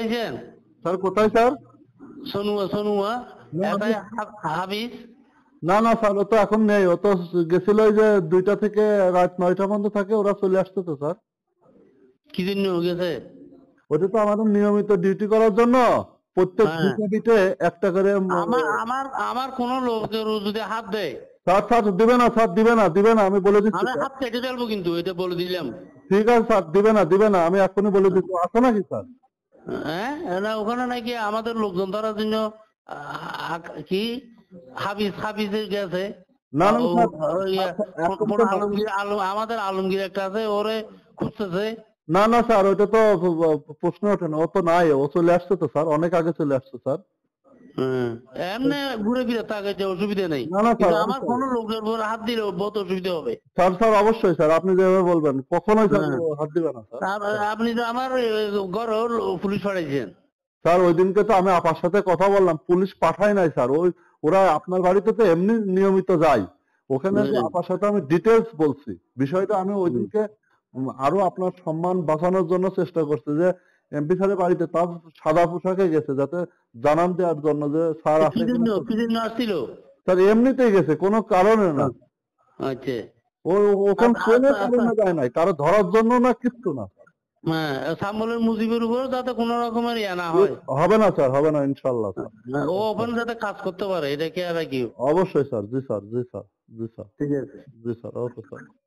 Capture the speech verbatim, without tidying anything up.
আছেন? স্যার কোথায় স্যার? সনুয়া সনুয়া না, এটাই আমি- হা- হাফিজ। না না স্যার, ও তো এখন নেই। ও তো গেছিল ওই যে দুইটা থেকে রাত নয়টা পর্যন্ত থাকে, ওরা চলে আসছে তো স্যার। কি জন্য গেছে? ওটা তো আমাদের নিয়মিত ডিউটি করার জন্য প্রত্যেক হ্যাঁ, বিটে বিটে একটা করে উম, আমার আমার আমার কোন লোকের যদি হাত দেয় স্যার স্যার দিবে না স্যার, দিবে না দিবে না, আমি বলে দিচ্ছি আমি স্যার। হাত কেটে ফেলবো, কিন্তু এটা বলে দিলাম। ঠিক আছে স্যার, দিবে না দিবে না, আমি এখনই বলে দিচ্ছি। আছে নাকি স্যার? হ্যাঁ, না ওখানে নাকি আমাদের লোকজন ধরার জন্য আহ, কি হাফিজ হাফিজের গেছে। না আহ, না ও স্যার, ও ইয়ে, এখন কোন এখন কোন তো আলমগীর আলম আমাদের আলমগীর একটা আছে, ওরে খুঁজতেছে। না না স্যার, ওইটা তো প্রশ্ন ওঠে না। ও তো নাই, ও চলে আসছে তো স্যার, অনেক আগে চলে আসছে স্যার। হ্যাঁ, এমনি ঘুরে ফিরে থাকে যে অসুবিধা নেই, না না স্যার, কিন্তু আমার অবশ্যই কোনো লোকের উপর হাত দিলে বহুত অসুবিধা হবে। স্যার স্যার অবশ্যই স্যার, আপনি যেভাবে বলবেন কখনোই স্যার হ্যাঁ, ও হাত দিবে না স্যার। আপ- আপনি তো আমার ঘরে পুলিশ পাঠাইছেন। স্যার ওই দিনকে তো আমি আপার সাথে কথা বললাম, পুলিশ পাঠায় নাই স্যার। ওই ওরা আপনার বাড়িতে তো এমনি নিয়মিত যায়, ওখানে যে হুম, আপার সাথে আমি ডিটেলস বলছি বিষয়টা। আমি ওই হুম। দিনকে উম, আরো আপনার সম্মান বাঁচানোর জন্য চেষ্টা করছি যে এমপি স্যারের বাড়িতে তার সাদা পোশাকে গেছে, যাতে জানান দেওয়ার জন্য যে স্যার তো কি আছে জন্য কিনা। কি জন্য আসছিল? স্যার এমনিতেই গেছে, কোনো কারণে না। আচ্ছা, ও ওখানে আচ্ছা, কোনো আচ্ছা, আচ্ছা। কারণে যায় নাই, কারো ধরার জন্য না, কিচ্ছু না। হ্যাঁ, সাম্বলের মুজিবের উপর যাতে কোনো রকমের ইয়া না এ হয়। হবে না স্যার, হবে না ইনশাল্লাহ স্যার। হ্যাঁ, ও ওখানে যাতে কাজ করতে পারে, এটা কি আর কি। অবশ্যই স্যার, জি স্যার, জি স্যার, জি স্যার, ঠিক আছে। জি স্যার, ওকে স্যার।